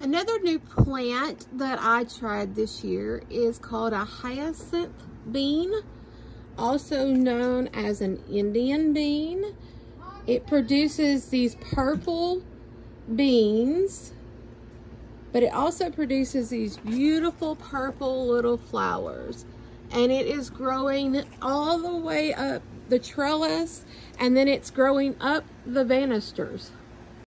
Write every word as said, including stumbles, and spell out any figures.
Another new plant that I tried this year is called a hyacinth bean, also known as an Indian bean. It produces these purple beans, but it also produces these beautiful purple little flowers. And it is growing all the way up the trellis, and then it's growing up the banisters.